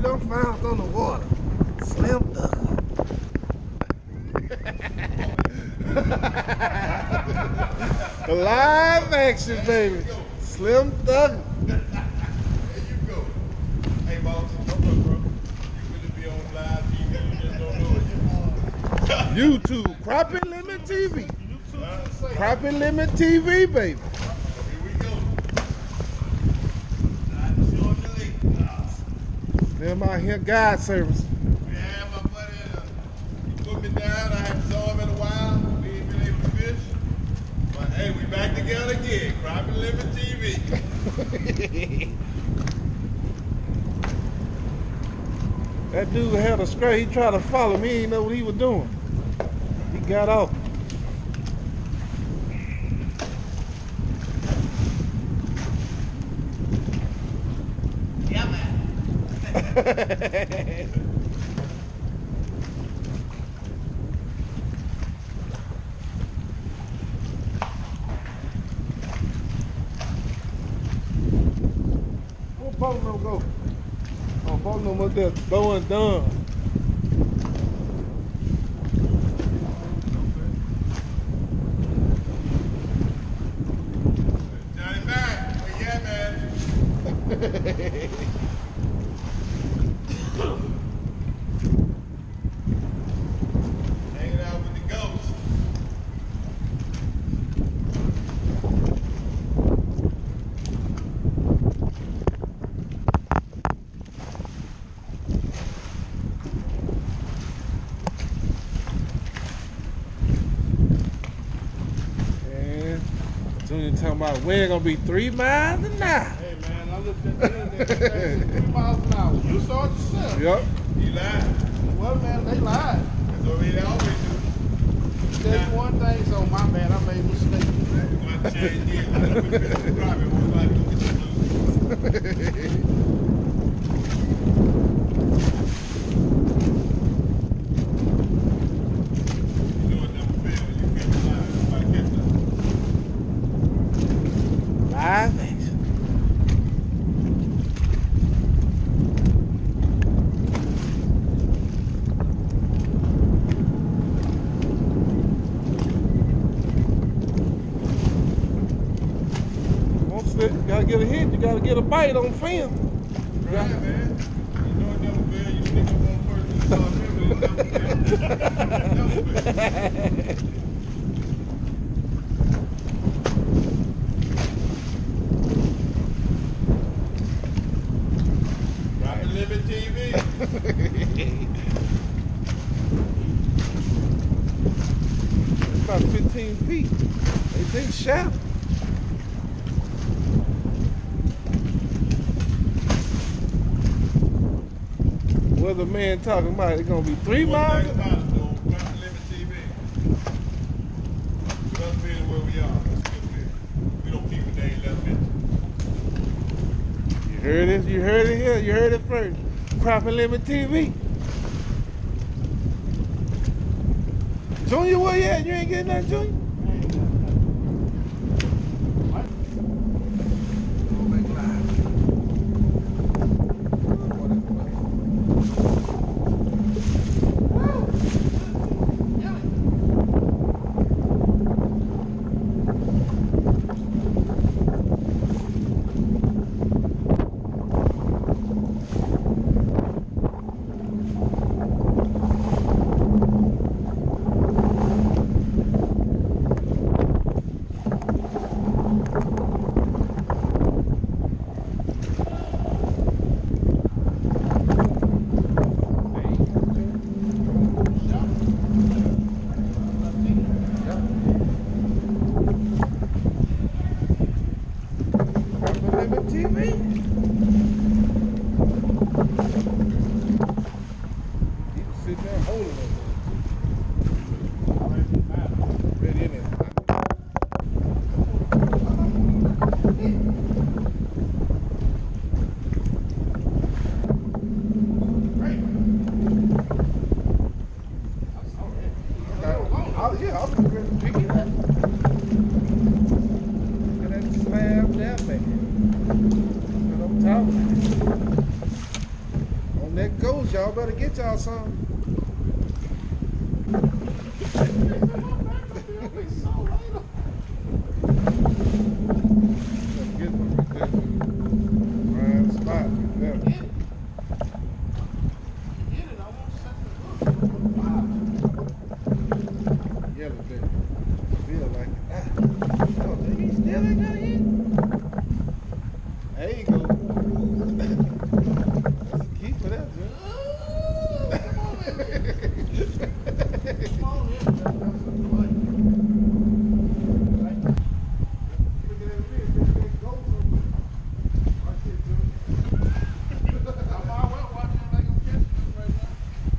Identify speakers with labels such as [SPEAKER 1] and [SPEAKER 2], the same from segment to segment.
[SPEAKER 1] done found on the water. Slim Thug. Live action, baby. Slim Thug.
[SPEAKER 2] There you go. Hey, boss, what's up, bro? You really be on live TV, you just don't know it.
[SPEAKER 1] YouTube, Crappie Limit TV. Crappie Limit TV, baby.
[SPEAKER 2] Here we go. Showing the lake.
[SPEAKER 1] Them out here, guide service.
[SPEAKER 2] Yeah, my buddy, he put me down. I haven't saw him in a while. We ain't been able to fish. But hey, we back together again. Crappie Limit TV.
[SPEAKER 1] That dude had a scrape. He tried to follow me. He didn't know what he was doing. He got off.
[SPEAKER 3] Yeah, man.
[SPEAKER 1] Where Bono go? Oh, Bono up there throwing done.
[SPEAKER 2] Johnny Mac, where you at, man? Hanging out with the ghosts.
[SPEAKER 1] And Junior talking about we're gonna be 3 miles an hour.
[SPEAKER 2] Hey, man, I looked at the internet. 3 miles an hour. You saw it yourself.
[SPEAKER 1] Yup.
[SPEAKER 2] He lied.
[SPEAKER 3] Well, man, they lied.
[SPEAKER 2] That's what they always do.
[SPEAKER 3] Tell you one thing, so my bad, I made a mistake.
[SPEAKER 2] We're going to change it. I know we're going to drive it. We're going to do it.
[SPEAKER 1] Live action. Won't slip. You gotta get a hit. You gotta get a bite on film.
[SPEAKER 2] Right, man. You know it never fail. You think I'm one person to start remembering it never fail. Never fail. Crappie Limit TV.
[SPEAKER 1] About 15 feet. They think shallow. What the man talking about? It's gonna be 3 miles.
[SPEAKER 2] One thing about it, though, Crappie Limit TV. Let's be where we are. Let's get there. We don't keep a day left in.
[SPEAKER 1] You heard it. You heard it here. You heard it first. Crappie Limit TV. Junior, where you at? You ain't getting that, Junior? that goes, y'all better get y'all some. Get one right there. Prime spot right there. Yellow bit. Feel like it. Oh, he still ain't got it. There you go. That's a key for that, Jim.
[SPEAKER 3] Come on, man. That's a play.
[SPEAKER 1] Look at that fish. That goat somewhere. Watch it, Jim.
[SPEAKER 3] I'm always watching like I'm catching them right now.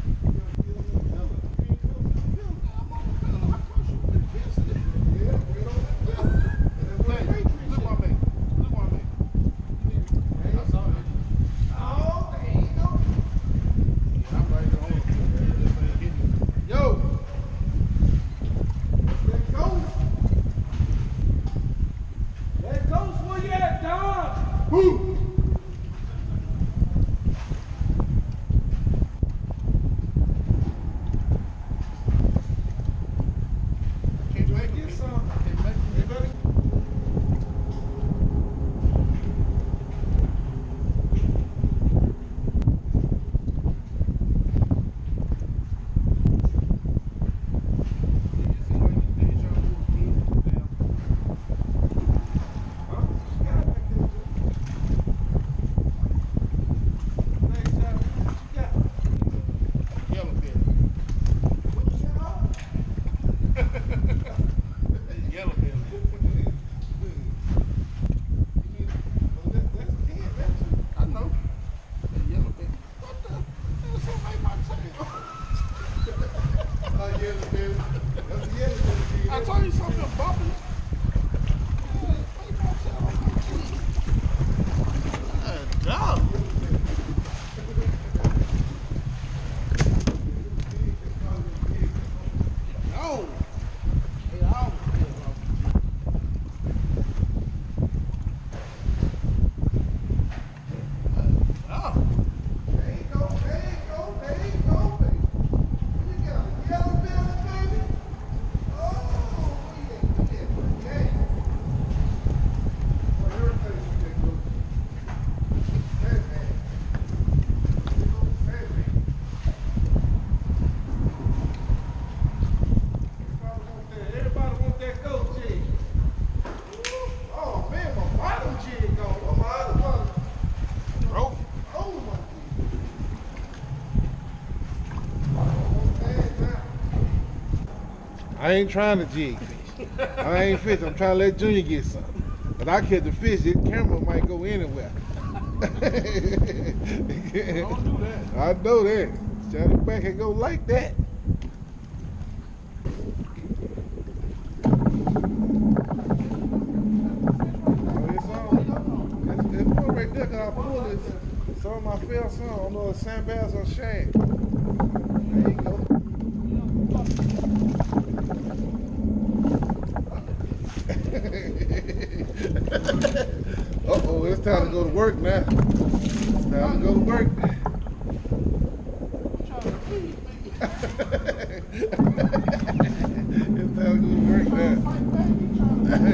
[SPEAKER 3] I told you something bumpy. Dog. No. Hey, I almost did, bro. Oh.
[SPEAKER 1] There you go, baby. You got a yellow bill, baby. Oh, yeah. Well, everything you can go. Hey, man. Everybody want that goat jig. Oh, man, my bottom jig gone. What my other bottom?
[SPEAKER 3] Bro.
[SPEAKER 1] Oh, my I ain't trying to jig fish. I ain't fishing. I'm trying to let Junior get something. But I catch the fish, this camera might go anywhere.
[SPEAKER 3] Don't do that.
[SPEAKER 1] I know that. Shut it back and go like that. Oh, it's on. It's one right there because I pulled it. Some of my fair son. I don't know if sand bass or shad. There you go. Uh-oh, it's time to go to work now. It's time to go to work. It's time to go to work now.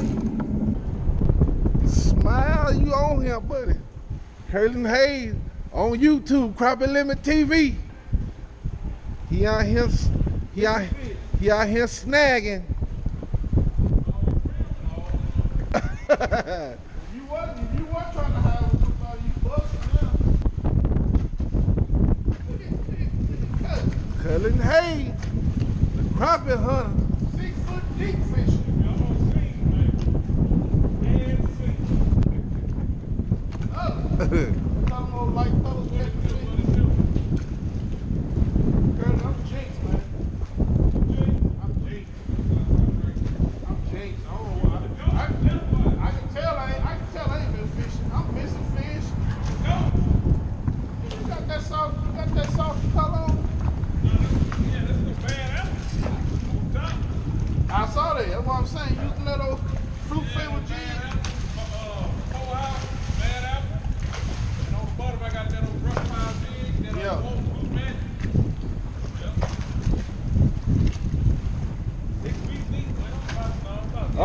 [SPEAKER 1] Smile, you on here, buddy. Curlin Hayes on YouTube, Crappie Limit TV. He out here snagging.
[SPEAKER 3] You weren't trying to hide with somebody, you busted now.
[SPEAKER 1] Curlin Hayes, the crappie hunter.
[SPEAKER 3] 6 foot deep fishing. Like fellas catching fish. Girl, I'm Jinx, man. I'm Jinx. I don't know why. I can tell I ain't been fishing. I'm missing fish. You got that soft color on? I saw that. That's what I'm saying. Using that old fruit flavor jig.
[SPEAKER 2] I got that old rough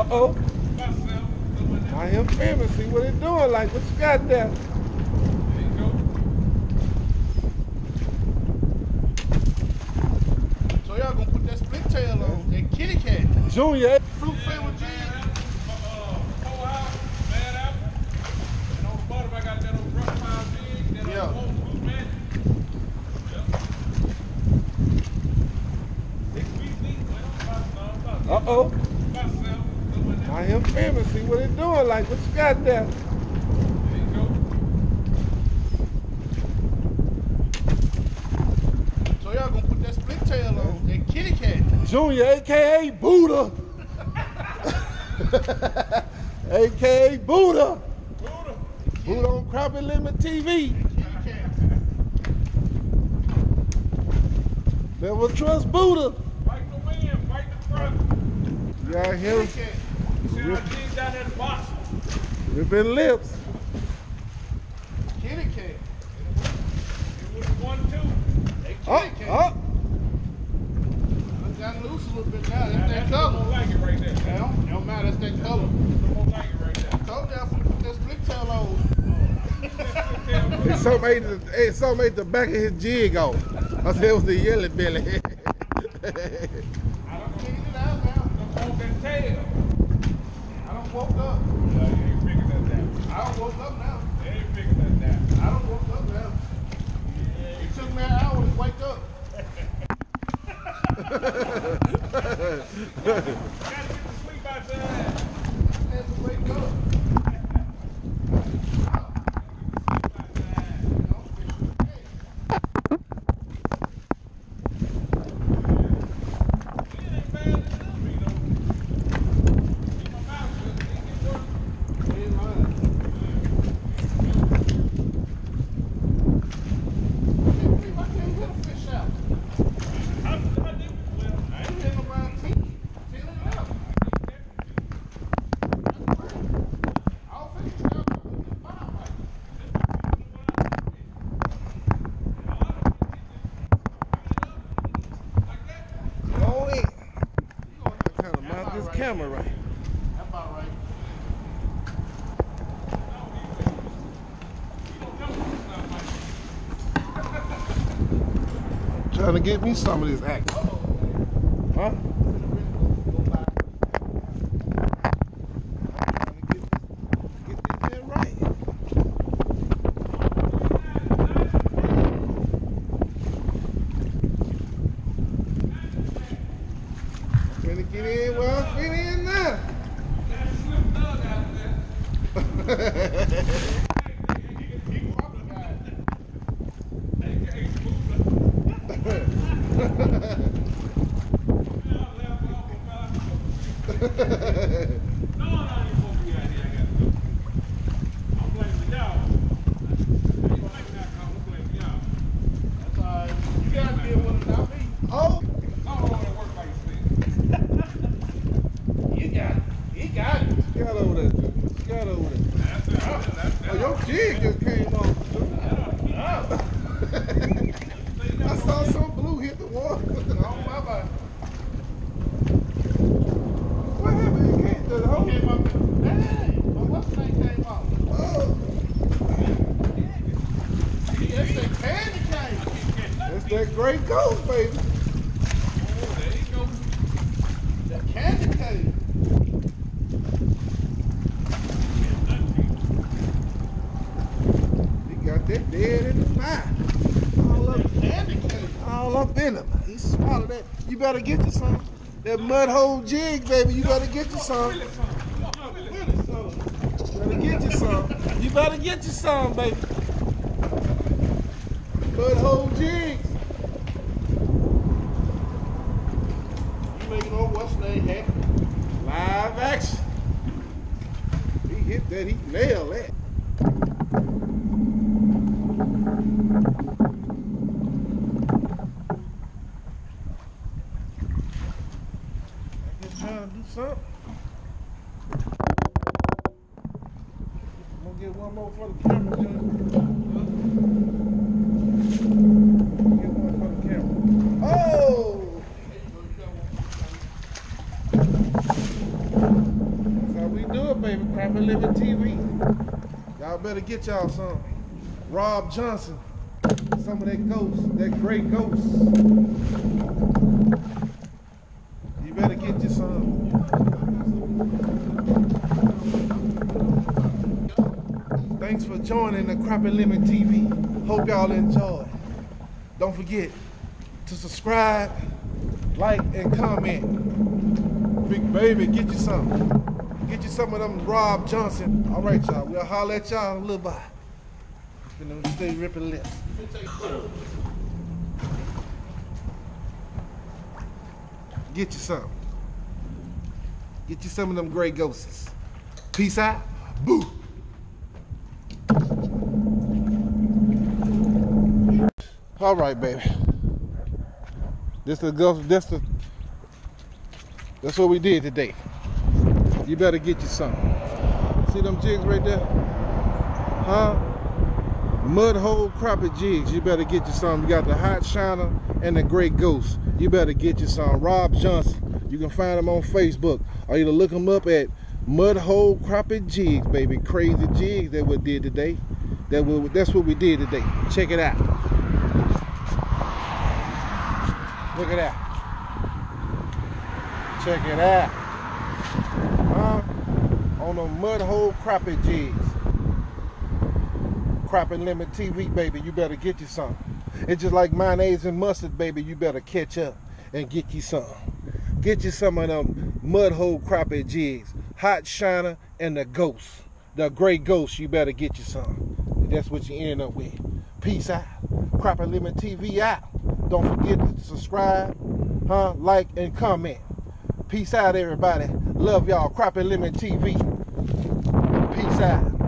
[SPEAKER 1] Uh-oh.
[SPEAKER 2] Myself.
[SPEAKER 1] I hear filming. See what it doing like. What you got there?
[SPEAKER 2] There you go.
[SPEAKER 3] So y'all gonna put that split tail on that kitty cat.
[SPEAKER 1] Junior.
[SPEAKER 3] Fruit flavor jig.
[SPEAKER 2] Whole house, bad apple. And on the bottom, I got that old rough pile jig. That
[SPEAKER 3] Yeah.
[SPEAKER 2] old fruit man. Yep. 6 feet deep. Well,
[SPEAKER 1] Uh-oh.
[SPEAKER 2] myself.
[SPEAKER 1] I hear filming. See what it doing like. What you got there?
[SPEAKER 2] There you go.
[SPEAKER 3] So y'all gonna put that split tail on that kitty cat.
[SPEAKER 1] Junior, a.k.a. Buddha. a.k.a. Buddha.
[SPEAKER 2] Buddha.
[SPEAKER 1] Buddha on Crappie Limit TV.
[SPEAKER 3] Kitty cat.
[SPEAKER 1] Never trust Buddha.
[SPEAKER 2] Fight the wind, fight the front.
[SPEAKER 1] You out here
[SPEAKER 3] Kitty cat.
[SPEAKER 2] You see how jig down there in the box?
[SPEAKER 1] ripping lips.
[SPEAKER 3] Kitty cat.
[SPEAKER 2] It was 1-2.
[SPEAKER 3] That
[SPEAKER 1] Oh,
[SPEAKER 3] kitty cat.
[SPEAKER 1] oh.
[SPEAKER 3] I got loose a little bit now. That's that
[SPEAKER 2] That's
[SPEAKER 3] color.
[SPEAKER 2] more like it right there.
[SPEAKER 3] Don't matter. That's that color.
[SPEAKER 2] More like it right there.
[SPEAKER 3] Told y'all to put that split tail on.
[SPEAKER 1] And some made the back of his jig off. I said it was the yellow belly.
[SPEAKER 3] I done figured it out now.
[SPEAKER 2] Don't that tail.
[SPEAKER 3] I done woke up.
[SPEAKER 2] Yeah, you ain't figured that down.
[SPEAKER 3] I done woke up now.
[SPEAKER 2] You ain't figured that down.
[SPEAKER 3] I done woke up now. It took me an hour to wake up.
[SPEAKER 2] Gotta get to sleep out there.
[SPEAKER 3] I had to wake up.
[SPEAKER 1] Go in. Kind of mount this camera right.
[SPEAKER 3] That's about right.
[SPEAKER 1] Trying to get me some of this action. Huh? Get this in right. Finna get in where I'm fit in now.
[SPEAKER 3] That's all right. You gotta be one without me.
[SPEAKER 1] Oh,
[SPEAKER 3] You got it. He got it.
[SPEAKER 1] got over there, Junior. Got over there. Oh, your jig just came off. I saw some blue hit the water.
[SPEAKER 3] Oh, my bad.
[SPEAKER 1] What happened? It came to the hole.
[SPEAKER 3] Came up. Hey, well, what's the name came out?
[SPEAKER 1] Oh,
[SPEAKER 3] That's that candy cane.
[SPEAKER 1] that's that great ghost, baby.
[SPEAKER 3] That candy cane.
[SPEAKER 1] He got that dead in his mouth. All up,
[SPEAKER 3] Candy cane.
[SPEAKER 1] all up in him. He swallowed that. You better get you some. That mud hole jig, baby. You better get you some. You better get you some. You better get you some, baby. Mud hole jigs.
[SPEAKER 3] You making old what's the name hat?
[SPEAKER 1] Live action. He hit that. He nailed that. Just trying to do something. I'm gonna get one more for the camera, Junior. Get one for the camera. Oh!
[SPEAKER 3] There you go. You got one.
[SPEAKER 1] Crappin' Living TV. Y'all better get y'all some. Rob Johnson. Some of that ghost, that great ghost. You better get you some. Thanks for joining the Crappin' Living TV. Hope y'all enjoy. Don't forget to subscribe, like, and comment. Big baby, get you some. Get you some of them Rob Johnson. All right, y'all. We'll holler at y'all in a little bit. Finna stay ripping lips. Get you some. Get you some of them gray ghosts. Peace out. Boo. All right, baby. That's what we did today. You better get you some. See them jigs right there? Huh? Mud hole crappie jigs. You better get you some. You got the hot shiner and the gray ghost. You better get you some. Rob Johnson. You can find them on Facebook, or you can look them up at Mud Hole Crappie Jigs, baby. Crazy jigs that we did today. That's what we did today. Check it out. Look at that. Check it out. On the Mud Hole Crappie jigs. Crappin' Living TV, baby. You better get you some. It's just like mayonnaise and mustard, baby. You better catch up and get you some. Get you some of them Mud Hole Crappie jigs. Hot shiner and the ghost. The gray ghost, you better get you some. That's what you end up with. Peace out. Crappin' Living TV out. Don't forget to subscribe, like, and comment. Peace out, everybody. Love y'all. Crappin' Living TV. Peace out.